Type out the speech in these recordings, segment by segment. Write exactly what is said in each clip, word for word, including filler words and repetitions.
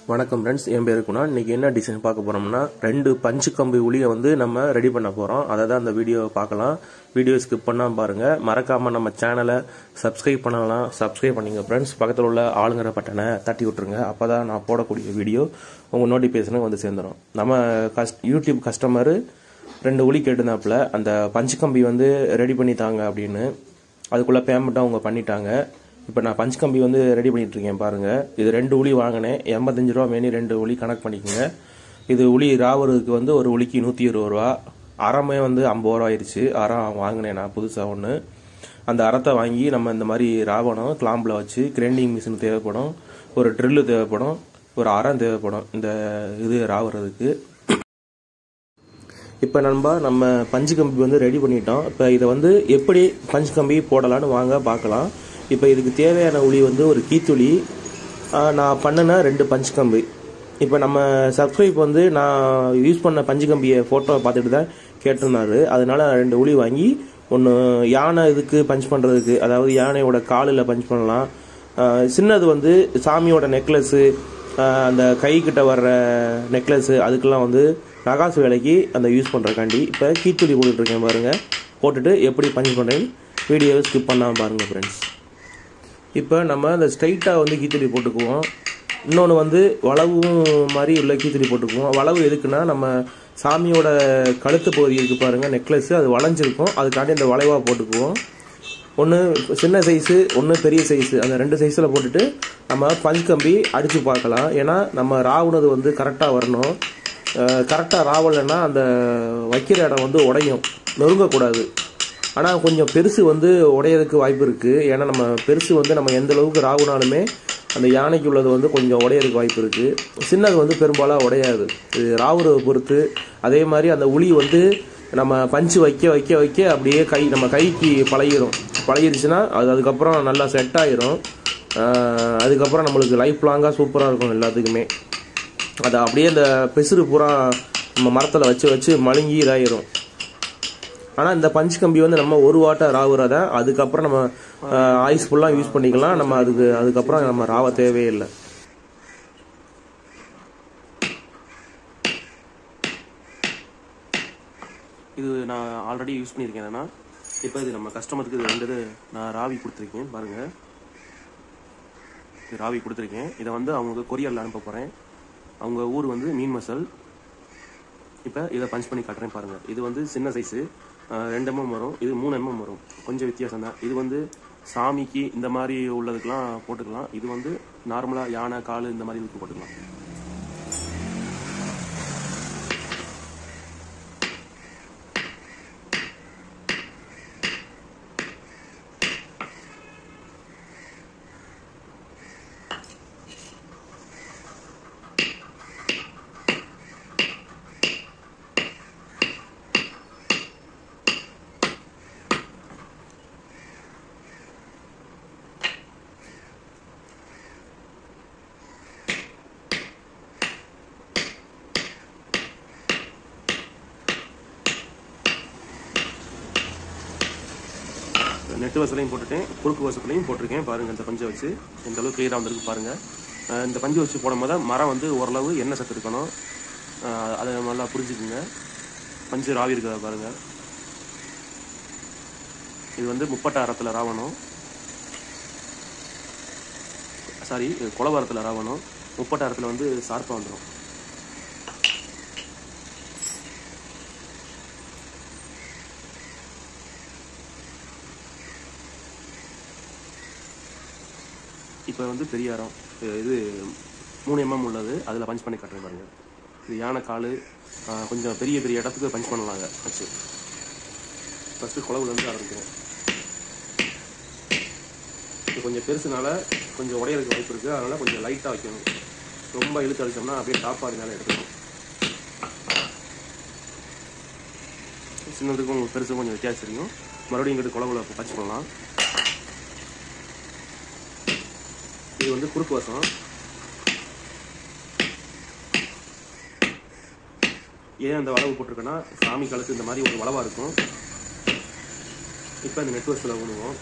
வணக்கம் ஃப்ரெண்ட்ஸ், என் பேர் குணா. இன்னைக்கு என்ன டிசைன் பார்க்க போறோம்னா, ரெண்டு பஞ்சு கம்பி உளியை வந்து நம்ம ரெடி பண்ண போறோம். அதை தான் அந்த வீடியோ பார்க்கலாம். வீடியோ ஸ்கிப் பண்ணாம பாருங்க. மறக்காம நம்ம சேனலை சப்ஸ்கிரைப் பண்ணலாம். சப்ஸ்கிரைப் பண்ணிங்க ஃப்ரெண்ட்ஸ். பக்கத்தில் உள்ள ஆளுங்கிற பட்டனை தட்டி விட்டுருங்க. அப்பதான் நான் போடக்கூடிய வீடியோ உங்க நோட்டிஃபிகேஷனுக்கு வந்து சேர்ந்துடும். நம்ம கஸ்ட் யூடியூப் கஸ்டமர் ரெண்டு உளி கேட்டுருந்தாப்புல அந்த பஞ்சு கம்பி வந்து ரெடி பண்ணி தாங்க அப்படின்னு. அதுக்குள்ள பேமெண்ட்டும் அவங்க பண்ணிட்டாங்க. இப்போ நான் பஞ்சு கம்பி வந்து ரெடி பண்ணிட்டு இருக்கேன் பாருங்க. இது ரெண்டு உளி வாங்கினேன். எண்பத்தஞ்சு ரூபா மேனி ரெண்டு உளி கணக்கு பண்ணிக்கோங்க. இது உளி ராவருக்கு வந்து ஒரு உளிக்கு நூற்றி இருபது ரூபா. அறமே வந்து ஐம்பது ரூபா ஆயிடுச்சு. அறம் வாங்கினேன் நான் புதுசாக ஒன்று. அந்த அறத்தை வாங்கி நம்ம இந்த மாதிரி ராவணம் கிளாம்பில் வச்சு கிரைண்டிங் மிஷின் தேவைப்படும், ஒரு ட்ரில்லு தேவைப்படும், ஒரு அறம் தேவைப்படும் இந்த இது ராவுறதுக்கு. இப்போ நண்பா நம்ம பஞ்சு கம்பி வந்து ரெடி பண்ணிட்டோம். இப்போ இதை வந்து எப்படி பஞ்சு கம்பி போடலான்னு வாங்க பார்க்கலாம். இப்போ இதுக்கு தேவையான உளி வந்து ஒரு கீத்துளி, நான் பண்ணின ரெண்டு பஞ்சு கம்பி. இப்போ நம்ம சப்ஸ்கிரைப் வந்து நான் யூஸ் பண்ண பஞ்சு கம்பியை ஃபோட்டோ பார்த்துட்டு தான் கேட்டிருந்தாரு. அதனால ரெண்டு உளி வாங்கி ஒன்று யானை இதுக்கு பஞ்ச் பண்ணுறதுக்கு, அதாவது யானையோட காலில் பஞ்ச் பண்ணலாம். சின்னது வந்து சாமியோட நெக்லஸ்ஸு, அந்த கைக்கிட்ட வர்ற நெக்லஸ்ஸு, அதுக்கெல்லாம் வந்து நகாசு வேலைக்கு அந்த யூஸ் பண்ணுறக்காண்டி இப்போ கீத்துளி போட்டுட்ருக்கேன் பாருங்கள். போட்டுட்டு எப்படி பஞ்ச் பண்ணுறேன்னு வீடியோவை ஸ்கிப் பண்ணாமல் பாருங்கள் ஃப்ரெண்ட்ஸ். இப்போ நம்ம இந்த ஸ்ட்ரைட்டாக வந்து கீத்துளி போட்டுக்குவோம். இன்னொன்று வந்து வளவும் மாதிரி உள்ள கீத்துளி போட்டுக்குவோம். வளவு எதுக்குன்னா, நம்ம சாமியோட கழுத்து பகுதி இருக்குது பாருங்கள், நெக்லஸ்ஸு அது வளைஞ்சிருக்கும். அதுக்காண்டி அந்த வளைவாக போட்டுக்குவோம். ஒன்று சின்ன சைஸு, ஒன்று பெரிய சைஸு, அந்த ரெண்டு சைஸில் போட்டுட்டு நம்ம பஞ்சு கம்பி அடித்து பார்க்கலாம். ஏன்னா நம்ம ராவுனது வந்து கரெக்டாக வரணும். கரெக்டாக ராவலைன்னா அந்த வைக்கிற இடம் வந்து உடையும், நொறுங்கக்கூடாது. ஆனால் கொஞ்சம் பெருசு வந்து உடையறதுக்கு வாய்ப்பு இருக்குது. ஏன்னா நம்ம பெருசு வந்து நம்ம எந்த அளவுக்கு ராவுனாலுமே அந்த யானைக்கு உள்ளது வந்து கொஞ்சம் உடையறதுக்கு வாய்ப்பு இருக்குது. சின்னது வந்து பெரும்பாலும் உடையாது. இது ராவுறதை பொறுத்து. அதே மாதிரி அந்த உளி வந்து நம்ம பஞ்சு வைக்க வைக்க வைக்க அப்படியே கை நம்ம கைக்கு பழகிடும். பழகிடுச்சுன்னா அது அதுக்கப்புறம் நல்லா செட் ஆகிரும். அதுக்கப்புறம் நம்மளுக்கு லைஃப் லாங்காக சூப்பராக இருக்கும் எல்லாத்துக்குமே. அது அப்படியே அந்த பெசுறு பூரா நம்ம மரத்தில் வச்சு வச்சு மழுங்கி இதாயிரும். ஆனால் இந்த பஞ்சு கம்பி வந்து நம்ம ஒரு வாட்டை ராவுறத, அதுக்கப்புறம் நம்ம ஆயுஸ் ஃபுல்லாக யூஸ் பண்ணிக்கலாம். நம்ம அதுக்கு அதுக்கப்புறம் நம்ம ராவ தேவையே இல்லை. இது நான் ஆல்ரெடி யூஸ் பண்ணியிருக்கேன். என்னன்னா இப்போ இது நம்ம கஸ்டமருக்கு இது ரெண்டு நான் ராவி கொடுத்துருக்கேன் பாருங்கள். இது ராவி கொடுத்துருக்கேன். இதை வந்து அவங்களுக்கு கொரியரில் அனுப்ப போகிறேன். அவங்க ஊர் வந்து மீன் மசால். இப்போ இதை பஞ்ச் பண்ணி காட்டுறேன் பாருங்கள். இது வந்து சின்ன சைஸு, ரெண்டு எம்எம் வரும். இது மூணு எம்எம் வரும். கொஞ்சம் வித்தியாசம் தான். இது வந்து சாமிக்கு இந்த மாதிரி உள்ளதுக்கெலாம் போட்டுக்கலாம். இது வந்து நார்மலாக யானை கால் இந்த மாதிரி இதுக்கு போட்டுக்கலாம். நெட்டு வசலையும் போட்டுட்டேன், குறுக்கு வசத்துலையும் போட்டிருக்கேன் பாருங்கள். இந்த பஞ்சை வச்சு எந்த அளவுக்கு கிளியராக வந்திருக்கு பாருங்கள். இந்த பஞ்சு வச்சு போடும் போது மரம் வந்து ஓரளவு எண்ணெய் சத்து இருக்கணும். அதை நல்லா புரிஞ்சுக்குங்க. பஞ்சு ராவி இருக்கிறத பாருங்கள். இது வந்து முப்பட்டாரத்தில் ராவணும், சாரி குலவாரத்தில் ராவணும். முப்பட்டாரத்தில் வந்து சார்பாக வந்துடும். இப்போ வந்து பெரிய அறம், இது மூணு எம்எம் உள்ளது, அதில் பஞ்ச் பண்ணி காட்டுறேன் பாருங்க. இது யானை கால், கொஞ்சம் பெரிய பெரிய இடத்துக்கு பஞ்ச் பண்ணலாங்க வச்சு. ஃபஸ்ட்டு குளவுலேருந்து ஆரம்பிக்கிறேன். இது கொஞ்சம் பெருசுனால கொஞ்சம் உடையறதுக்கு வாய்ப்பு இருக்குது. அதனால் கொஞ்சம் லைட்டாக வைக்கணும். ரொம்ப இழுத்து அடிச்சோம்னா அப்படியே டாப்பாக மேலே எடுக்கணும். சின்னதுக்கும் பெருசுக்கும் கொஞ்சம் வித்தியாசம் இருக்கும். மறுபடியும் இங்கிட்டு குளவுல பஞ்ச் பண்ணலாம். இது வந்து குறுக்கு வசம். ஏன் அந்த வளவு போட்டிருக்கேன்னா, சாமி காலத்து இந்த மாதிரி ஒரு வளவாக இருக்கும். இப்போ இந்த நெட் வசத்தில் ஊணுவோம்.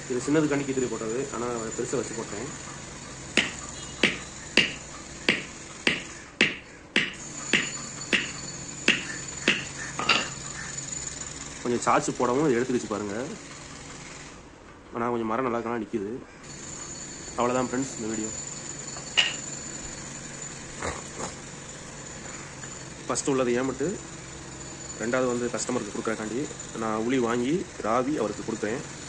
இது சின்னது கண்ணி கீத்துளி போட்டது, ஆனால் பெருசாக வச்சு போட்டேன். கொஞ்சம் சார்ஜ் போடவும் எடுத்துக்கிச்சு பாருங்கள். ஆனால் கொஞ்சம் மரம் நல்லா இருக்கலாம் நிற்கிது. அவ்வளோதான் ஃப்ரெண்ட்ஸ் இந்த வீடியோ. ஃபஸ்ட்டு உள்ளது ஏமிட்டு, ரெண்டாவது வந்து கஸ்டமருக்கு கொடுக்குறக்காண்டி நான் உளி வாங்கி ராவி அவருக்கு கொடுத்தேன்.